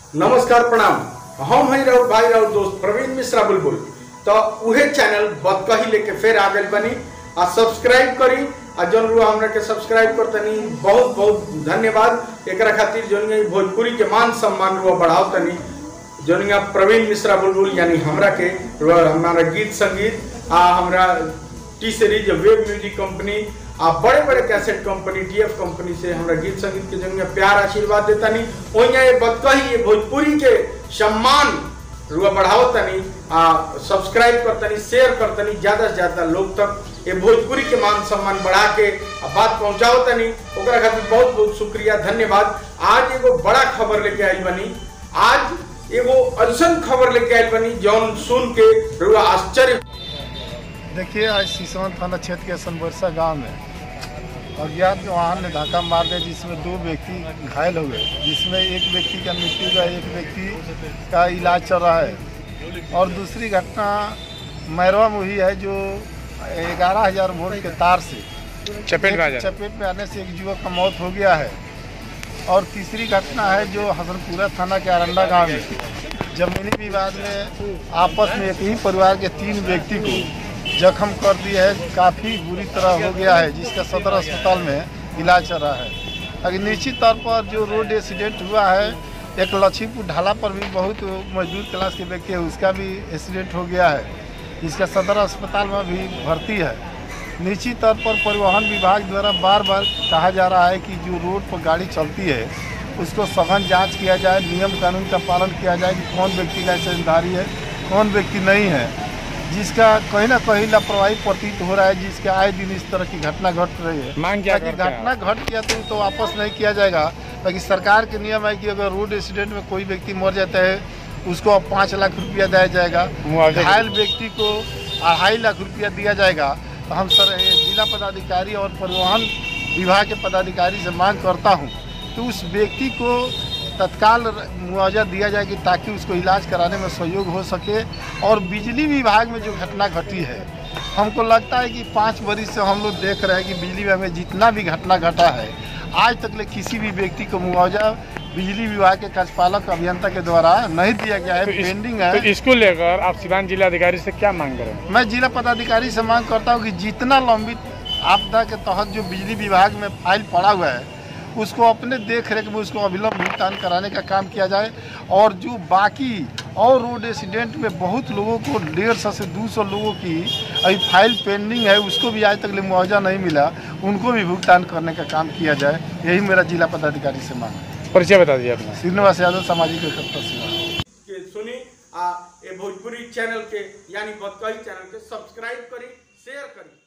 नमस्कार प्रणाम। हम हैं राउर भाई राउर दोस्त प्रवीण मिश्रा बुलबुल। तो उहे चैनल बदकही लेके फिर आ गए बनी आ सब्सक्राइब करी आ जन रू हमरा के सब्सक्राइब करतनी बहुत बहुत धन्यवाद। एकरा खातिर जोनिया भोजपुरी के मान सम्मान रू बढ़ाओ तनी जोनिया प्रवीण मिश्रा बुलबुल यानी हमरा के हमारा गीत संगीत आ हमरा T Series Wave music company आ बड़े बड़े कैसेट कंपनी टीएफ कंपनी से हमरा गीत संगीत के जंग प्यार आशीर्वाद देता नहीं ओइया ये बदकही ये भोजपुरी के सम्मान रुआ बढ़ाओ तनी आ सब्सक्राइब करतनी शेयर करतनी ज्यादा से ज्यादा लोग तक ये भोजपुरी के मान सम्मान बढ़ा के बात पहुंचाओ तनी ओकरा खातिर बहुत बहुत शुक्रिया धन्यवाद। आज एगो बड़ा खबर लेके आई बनी। आज एगो ऐसन खबर लेके आई बनी जौन सुन के रुआ आश्चर्य। देखिए, आज सिसवन थाना क्षेत्र के सनबरसा गांव में अज्ञात वाहन ने धक्का मार दिया जिसमें 2 व्यक्ति घायल हो गए, जिसमें एक व्यक्ति का मृत्यु हुआ, एक व्यक्ति का इलाज चल रहा है। और दूसरी घटना मैरवा में हुई है जो 11,000 वोल्ट के तार से चपेट में आने से एक युवक का मौत हो गया है। और तीसरी घटना है जो हसनपुरा थाना के अरंडा गाँव में जमीनी विवाद में आपस में एक ही परिवार के 3 व्यक्ति को जख्म कर दिया है, काफ़ी बुरी तरह हो गया है, जिसका सदर अस्पताल में इलाज चल रहा है। अगर निश्चित तौर पर जो रोड एक्सीडेंट हुआ है, एक लक्ष्मीपुर ढाला पर भी बहुत मजदूर क्लास के व्यक्ति है, उसका भी एक्सीडेंट हो गया है, जिसका सदर अस्पताल में भी भर्ती है। निश्चित तौर पर परिवहन विभाग द्वारा बार बार कहा जा रहा है कि जो रोड पर गाड़ी चलती है उसको सघन जाँच किया जाए, नियम कानून का पालन किया जाए कि कौन व्यक्ति लाइसेंसधारी है, कौन व्यक्ति नहीं है, जिसका कहीं ना कहीं लापरवाही प्रतीत हो रहा है, जिसके आए दिन इस तरह की घटना घट रही है। मांग क्या ताकि घटना घट गया तो वापस नहीं किया जाएगा। ताकि सरकार के नियम है कि अगर रोड एक्सीडेंट में कोई व्यक्ति मर जाता है उसको 5 लाख रुपया दिया जाएगा, घायल व्यक्ति को 2.5 लाख रुपया दिया जाएगा। तो हम जिला पदाधिकारी और परिवहन विभाग के पदाधिकारी से मांग करता हूँ तो उस व्यक्ति को तत्काल मुआवजा दिया जाएगी ताकि उसको इलाज कराने में सहयोग हो सके। और बिजली विभाग में जो घटना घटी है, हमको लगता है कि 5 वर्ष से हम लोग देख रहे हैं कि बिजली विभाग में जितना भी घटना घटा है आज तक ले किसी भी व्यक्ति को मुआवजा बिजली विभाग के कार्यपालक अभियंता के द्वारा नहीं दिया गया है, पेंडिंग है। तो इसको लेकर आप सिवान जिला अधिकारी से क्या मांग करें? मैं जिला पदाधिकारी से मांग करता हूँ कि जितना लंबित आपदा के तहत जो बिजली विभाग में फाइल पड़ा हुआ है उसको अपने देख रेख में उसको अविलंब भुगतान कराने का काम किया जाए। और जो बाकी और रोड एक्सीडेंट में बहुत लोगों को 150 से 200 लोगों की अभी फाइल पेंडिंग है, उसको भी आज तक ले मुआवजा नहीं मिला, उनको भी भुगतान करने का काम किया जाए। यही मेरा जिला पदाधिकारी से मांग है। परिचय बता दीजिए अपना। श्रीनिवास यादव, सामाजिक कार्यकर्ता सेवा। सुनी आ भोजपुरी चैनल के यानी बदकही चैनल के सब्सक्राइब करी शेयर करी।